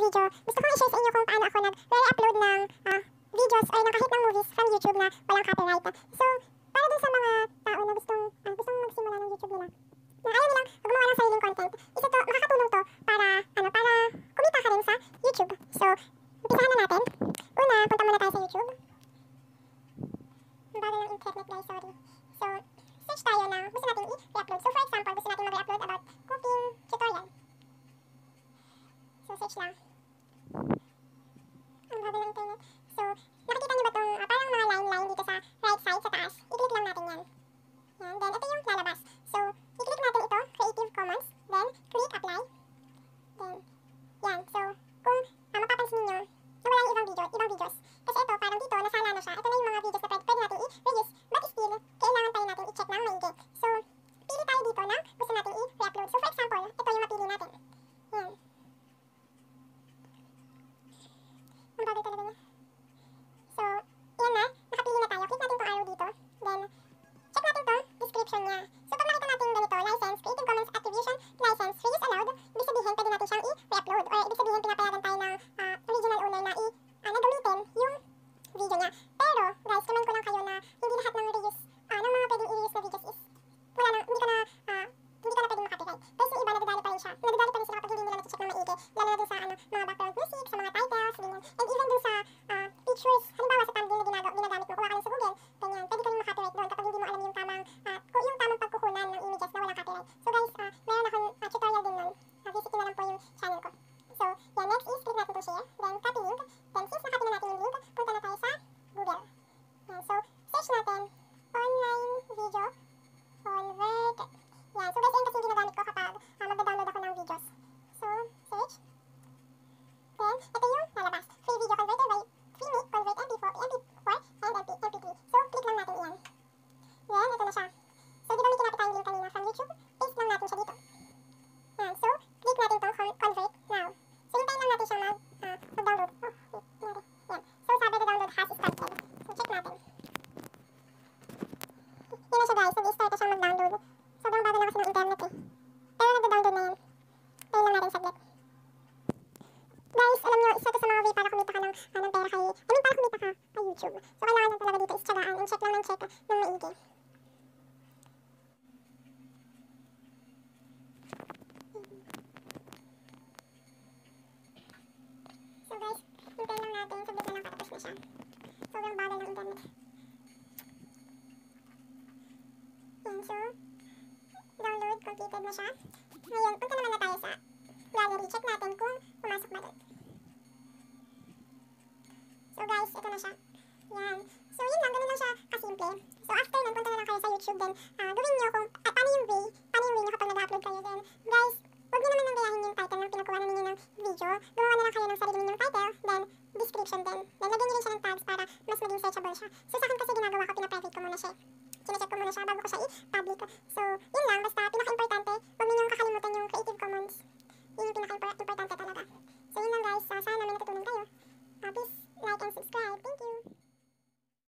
video, gusto kong i-share sa inyo kung paano ako nag-re-upload ng videos or ng kahit ng movies from YouTube na walang copyright. So, para dun sa mga tao na gustong magsimula ng YouTube nila, na ayaw nilang gumawa ng sariling content, isa to, makakatulong to para kumita ka rin sa YouTube. So, umpisahan na natin. Una, punta muna tayo sa YouTube. Ang bagal ng internet guys, sorry. So, search tayo na gusto natin i-upload. So, for example, gusto natin mag-upload about cooking tutorial. So, search lang. Ang bagal ng internet. So, nakikita niyo ba itong parang mga line-line dito sa right side, sa taas? I-click lang natin yan. Yan. Then, ito yung lalabas. So, i-click natin ito, Creative Commons. Then, click Apply. Then, yan. So, kung mapapansin niyo, nawala yung ibang videos. Kasi ito, parang dito, nasala na siya. Ito na yung mga videos na pwede natin i-reuse. But still, kailangan tayo natin i-check ng maigi. So, pili tayo dito na gusto natin i-re-upload. So, for example, ito yung mapili natin. Yan. Ang bagay talaga niya. So, yan na. Nakapili na tayo. Click natin itong arrow dito. Then, check natin itong description niya. So, pag nakita natin ganito, license, Creative Commons Attribution License, Free Use Allowed, ibig sabihin, pwede natin siyang i-re-upload. Or ibig sabihin, pinapayagan tayo ng original owner na gamitin yung video niya. Pero, guys, comment ko lang kayo na hindi lahat ng reuse, ng mga pwedeng i-reuse na videos is, hindi ka na pwedeng makapiright. Guys, yung iba, nadadali pa rin siya. Nadadali pa rin sila kapag hindi nila nag-check ng maigi. Lalo na dun sa mga background music, sa mga titles, ganyan. And even dun sa pictures, halimbawa sa thumbnail na ginagamit mo, kuha ka rin sa Google, ganyan. Pwede ka rin makapiright doon kapag hindi mo alam yung tamang pagkukunan ng images na walang copyright. So guys, meron akong tutorial din nun. Visitin na lang po yung channel ko. So, yan, next is click natin itong share, then copy link. Then since nakapin na natin yung link, punta na tayo sa Google. Yan, so, search natin, online video converter. Yan, so guys, yun kasi yung ginagamit ko kapag magda-download ako ng videos. So, search. Then, ito yung lalabas. Free video converter by FreeMake Convert MP4 and MP3. So, click lang natin yan. Yan, ito na siya. So, di ba may kinapit tayong link kanina from YouTube? Paste lang natin siya dito. Yan, so, click natin itong convert now. So, hintayin lang natin siya mag-download. Oh, wait, nangyari. Yan. So, sabi the download has started. So, check natin. Yan na siya guys, nag-start na siyang mag-download. Sobrang bagal na kasi ng internet eh. Pero nag-download na yan. Hintayin lang natin saglit. Guys, alam nyo, isa to sa mga way para kumita ka ng pera para kumita ka kay YouTube. So, kailangan lang talaga dito is tsagaan and check lang ng check ng maigi. So guys, hintayin lang natin, saglit na lang patapos na siya. Sobrang bagal ng internet. Yan, so, download completed na siya. Ngayon, punta naman na tayo sa gallery. Check natin kung pumasok ba doon. So guys, ito na siya. Yan. So yun lang, ganun lang siya kasimple. So after nun, punta na lang kayo sa YouTube. Then, gawin nyo kung paano yung way nyo kapag nag-upload kayo. Then, guys, huwag nyo naman nang gayahin yung title ng pinakuha na ninyo ng video. Gumawa na lang kayo ng sarili ninyong title. Then, description din. Then, lagyan nyo rin siya ng tags para mas maging searchable siya. So sa akin kasi ginagawa ko, pina-private ko muna siya. Sinecheck ko muna siya bago ko siya i-public. So, yun lang. Basta, pinaka-important